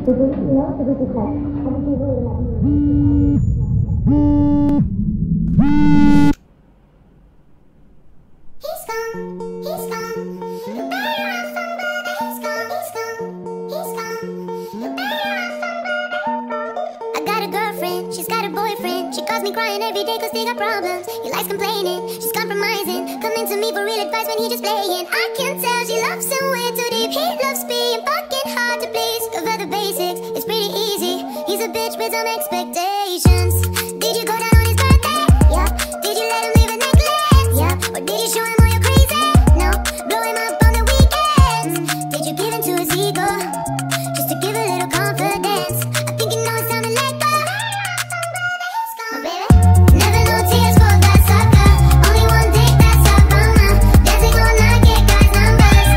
Crying every day cause they got problems. He likes complaining, she's compromising, coming to me for real advice when he just playing. I can tell she loves him way too deep. He loves being fucking hard to please. Cover the basics, it's pretty easy. He's a bitch with some expectations. Did you go down on his birthday? Yeah. Did you let him leave a necklace? Yeah. Or did you show him all you're crazy? No. Blow him up on the weekends. Did you give in to his ego? Just to give a little confidence. I think you know it's time to let go. Never no tears for that sucker. Only one dick, that's a bummer. Dancing all night, get guys' numbers.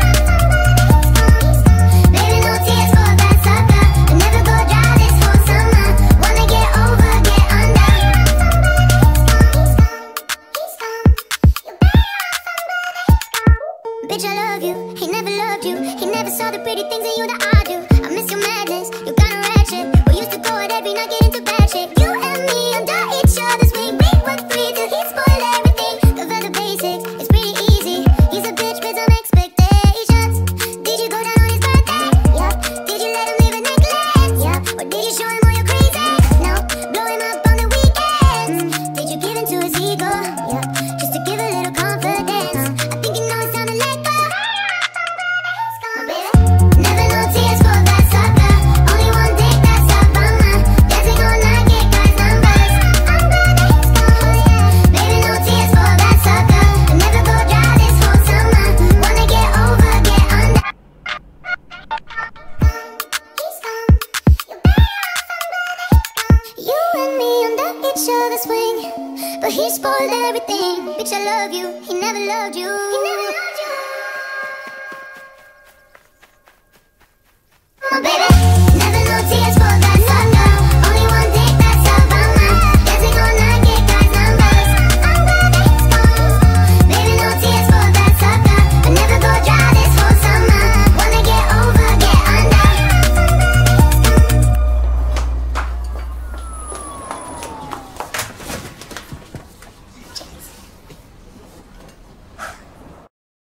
Baby, no tears for that sucker. I never go dry this whole summer. Wanna get over, get under. Bitch, I love you. He never loved you. He never saw the pretty things in you that I do. I miss your madness. You kinda ratchet. We used to go out every night, get into bad shit. You and me under each other's wing. We were three till he spoiled everything. Cover the basics, it's pretty easy. He's a bitch with some expectations. Did you go down on his birthday? Yeah. Did you let him leave a necklace? Yeah. Or did you show him all you're crazy? No. Blow him up on the weekends. Did you give in to his ego? Yeah. Just to give a little confidence. I think you know it's time to let go. Never no tears for that sucker. Only one dick, that's a bummer. Dancing all night, get guys' numbers. Baby, no tears for that sucker. I never go dry this whole summer. Wanna get over, get under. You and me under each other's wing, but he spoiled everything. Bitch, I love you. He never loved you.